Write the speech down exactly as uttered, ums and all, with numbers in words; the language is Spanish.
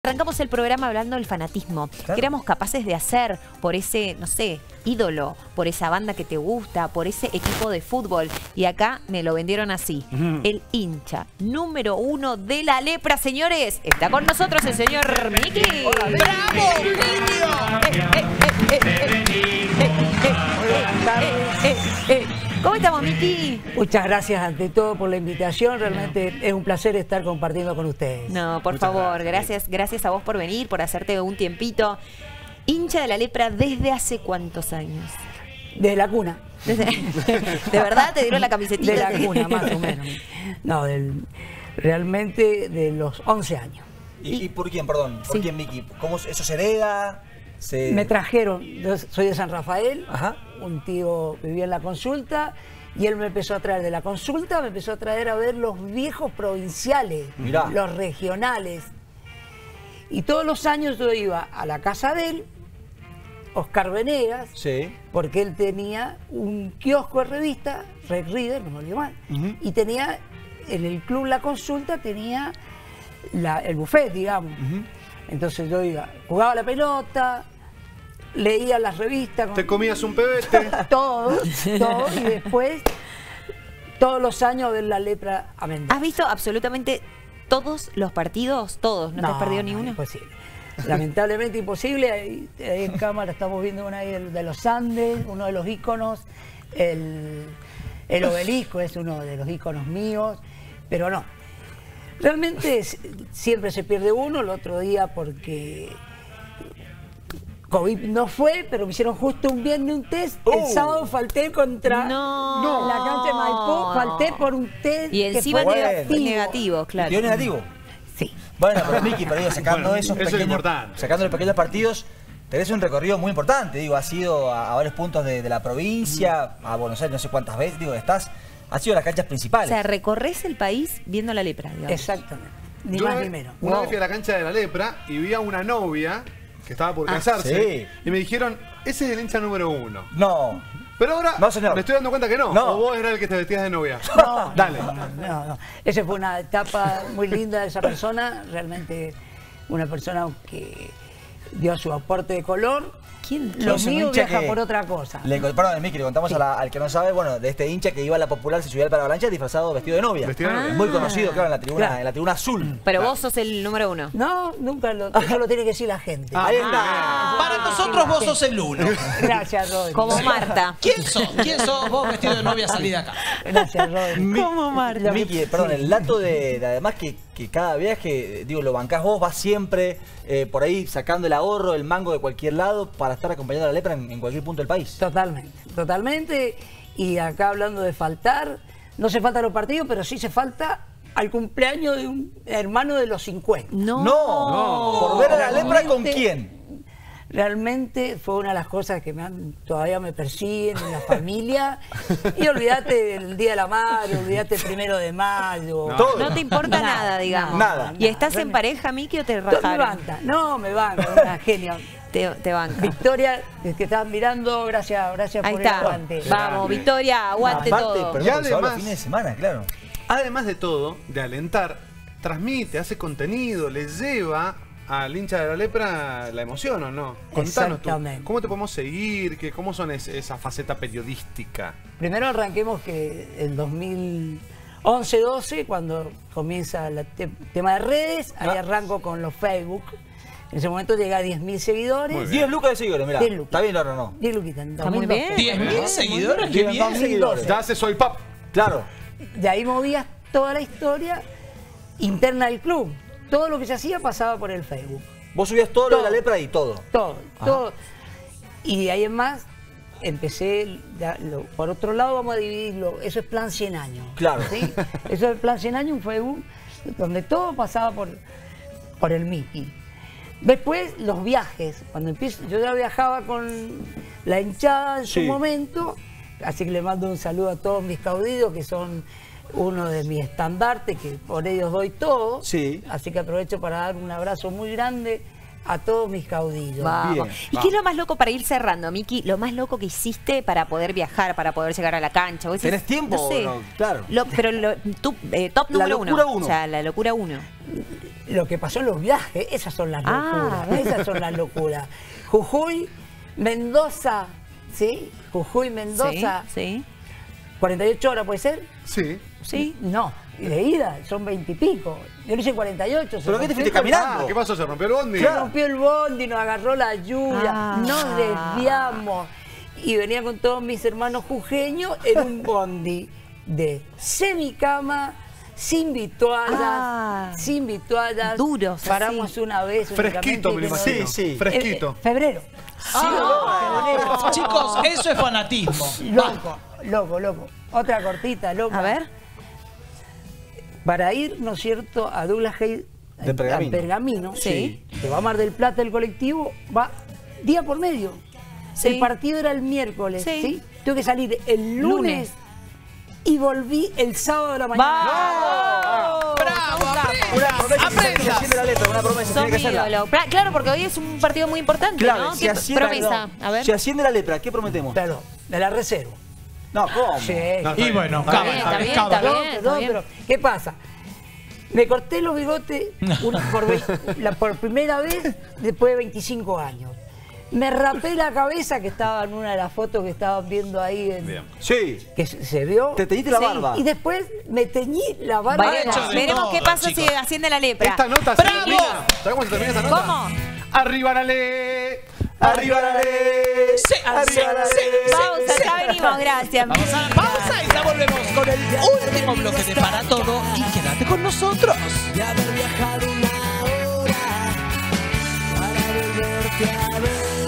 Arrancamos el programa hablando del fanatismo, claro, que éramos capaces de hacer por ese, no sé, ídolo, por esa banda que te gusta, por ese equipo de fútbol. Y acá me lo vendieron así. Uh-huh. El hincha número uno de la lepra, señores. Está con nosotros el señor Miki. Hola, ¡bravo, Miki! ¿Cómo estamos, Miki? Muchas gracias ante todo por la invitación. Realmente es un placer estar compartiendo con ustedes. No, por Muchas favor, gracias. gracias, gracias a vos por venir, por hacerte un tiempito. Hincha de la lepra, ¿desde hace cuántos años? Desde la cuna. Desde, ¿de verdad te dieron la camisetita? De la cuna, más o menos. No, del, realmente de los once años. ¿Y, y por quién, perdón? ¿Por Sí. quién, Miki? ¿Cómo eso se hereda? Se... Me trajeron, yo soy de San Rafael, Ajá. un tío vivía en la Consulta y él me empezó a traer de la Consulta, me empezó a traer a ver los viejos provinciales, Mirá. los regionales. Y todos los años yo iba a la casa de él, Oscar Venegas, Sí. porque él tenía un kiosco de revista, Red Reader, no me olvido mal, Uh-huh. y tenía, en el club La Consulta tenía la, el buffet, digamos. Uh-huh. Entonces yo iba, jugaba la pelota, leía las revistas. Con... Te comías un pebete. Todo, todo, y después todos los años a ver la lepra a Mendoza. ¿Has visto absolutamente todos los partidos? Todos, ¿no, te has perdido ni no, uno? Imposible. Lamentablemente imposible. Ahí, ahí en cámara estamos viendo una ahí de los Andes, uno de los íconos. El, el obelisco es uno de los íconos míos, pero no. Realmente es, siempre se pierde uno. El otro día porque COVID no fue, pero me hicieron justo un viernes un test. Oh. El sábado falté contra No. la cancha de Maipú, falté por un test Y encima que fue neg- negativo. negativo, claro. ¿Dio negativo? Sí. Bueno, pero Miki, pero digo, sacando Bueno, esos eso es pequeños, importante. sacando los pequeños partidos, tenés un recorrido muy importante. Digo, has ido a, a varios puntos de, de la provincia, a Buenos Aires, no sé cuántas veces, digo, estás, has ido a las canchas O principales. sea, recorres el país viendo la lepra, digamos. Exactamente. Ni Yo más una ni vez- menos. Una Wow. vez fui a la cancha de la lepra y vi a una novia que estaba por Ah, casarse. sí. Y me dijeron, ese es el hincha número uno. No. Pero ahora No, señor. me estoy dando cuenta que no. No. O vos eras el que te vestías de novia. No, Dale. No, no, no. Esa fue una etapa muy linda de esa persona, realmente una persona que dio su aporte de color. ¿Quién? Lo Es un mío hincha viaja que- por otra cosa. Le, perdón, Miki, le contamos Sí. a la- al que no sabe, bueno, de este hincha que iba a la popular, se subía al Paravalancha disfrazado vestido de novia. Vestido de novia. Es muy conocido, claro, en la tribuna, Claro. en la tribuna azul. Pero vos sos el número uno. No, nunca lo, eso lo tiene que decir la gente. Ahí está. Para nosotros vos sos el uno. Gracias, Rodri. Como Marta. ¿Quién sos? ¿Quién sos vos vestido de novia salí de acá? Gracias, Rodri. Mi- ¿Cómo, Marta? Miki, perdón, el dato de, de además que, que cada viaje, digo, lo bancás vos, vas siempre eh, por ahí sacando el ahorro, el mango de cualquier lado para estar acompañando a la lepra en, en cualquier punto del país. Totalmente, totalmente. Y acá hablando de faltar, no se falta a los partidos, pero sí se falta al cumpleaños de un hermano de los cincuenta. No. No, por ver a la lepra, ¿con Realmente- quién? Realmente fue una de las cosas que me han- todavía me persiguen en la familia. Y olvídate del Día de la Madre, olvídate el primero de mayo. No. Todo. No te importa nada, digamos. Nada. ¿Y estás en Realmente. pareja, Miki, o te Todo me rajaron? banca. No, me banca, una genia. Te, te banca. Victoria, es que estás mirando, gracias, gracias Ahí por está. el aguante. Vamos, Victoria, aguante Aparte, todo. perdón, Y porque se va los además- fines de semana, claro. Además de todo, de alentar, transmite, hace contenido, le lleva al hincha de la lepra la emoción, ¿o no? Contanos tú, Exactamente. ¿cómo te podemos seguir? ¿Qué, ¿Cómo son es- esa faceta periodística? Primero arranquemos que en dos mil once doce, cuando comienza el tema de redes, ahí Ah. arranco con los Facebook. En ese momento llega a diez mil seguidores. Muy bien. diez lucas de seguidores, mirá. diez lucas. ¿Está bien ahora o no? diez luquitas, en Está muy dos mil doce. bien. ¿diez mil seguidores? ¡Qué Diez bien! mil seguidores. Ya hace Soy Pap. Claro. De ahí movías toda la historia interna del club. Todo lo que se hacía pasaba por el Facebook. Vos subías todo, lo de la Todo. lepra y todo. Todo, Ajá. todo. Y de ahí en más, empecé, ya lo- por otro lado vamos a dividirlo, eso es plan cien años. Claro. ¿sí? Eso es plan cien años, un Facebook donde todo pasaba por, por el Miki. Después los viajes, cuando empiezo, yo ya viajaba con la hinchada en Sí. su momento, así que le mando un saludo a todos mis caudillos que son uno de mis estandartes, que por ellos doy todo. Sí. Así que aprovecho para dar un abrazo muy grande a todos mis caudillos. Vamos. Bien, ¿Y qué es lo más loco para ir cerrando, Miki? Lo más loco que hiciste para poder viajar, para poder llegar a la cancha. Vos decís, ¿Tenés tiempo No sé. o no? Claro. Lo- pero lo- tú, eh, top La número locura uno. uno. O sea, la locura uno. lo que pasó en los viajes, esas son las locuras, Ah. esas son las locuras. Jujuy, Mendoza, ¿sí? Jujuy, Mendoza, Sí, sí. cuarenta y ocho horas, ¿puede ser? Sí. Sí. No, y de ida, son veinte y pico. Yo lo hice cuarenta y ocho. se ¿Pero qué te rompió fuiste el- caminando? Ah, ¿qué pasó? ¿Se rompió el bondi? Se rompió el bondi, nos agarró la lluvia, Ah. nos desviamos. Y venía con todos mis hermanos jujeños en un bondi de semicama, sin vituallas, Ah. sin vituallas. Duros, Paramos así. una vez. Fresquito, me lo únicamente que imagino. no- Sí, sí. Fresquito. Eh, eh, febrero. Ah, chicos, eso es fanatismo. Loco, loco, loco. Otra cortita, loco. A ver. Para ir, ¿no es cierto?, a Douglas Hay, De Pergamino. a Pergamino, Sí. que va a Mar del Plata el colectivo, va día por medio. Sí. El partido era el miércoles, Sí. ¿sí? Tuve que salir el lunes, Lunes. y volví el sábado de la mañana. ¡Vamos! ¡Bravo! Una promesa, ¡Aprendas! si asciende la letra, una promesa, Sos tiene que mi hacerla. ídolo. Pra- Claro, porque hoy es un partido muy importante, Clave, ¿no? si ¿Qué asciende, promesa? A ver. si asciende la lepra, ¿qué prometemos? Claro, de la reserva. No, ¿cómo? Sí. No, Y bueno, Está cámara, bien, está bien, cámara. está No, bien, no, bien. pero ¿qué pasa? Me corté los bigotes una- por, ve- la- por primera vez después de veinticinco años. Me rapé la cabeza, que estaba en una de las fotos que estaban viendo ahí, en- Bien. Sí. que se, se vio. Te teñiste la Sí, barba. Y después me teñí la barba. Veremos, hecho de veremos todo, qué pasa chicos. si asciende la lepra. Esta nota se ¡Bravo! termina. ¿Sabes cómo se termina esta nota? ¿Cómo? ¡Arriba la ley! ¡Arriba la ley! Sí, ¡Arriba sí, la sí, ley! sí. Pausa, ya venimos, gracias. Vamos a la pausa y ya volvemos con el último bloque de Para Todo. Y quédate con nosotros. de haber viajado una hora para volverte a ver.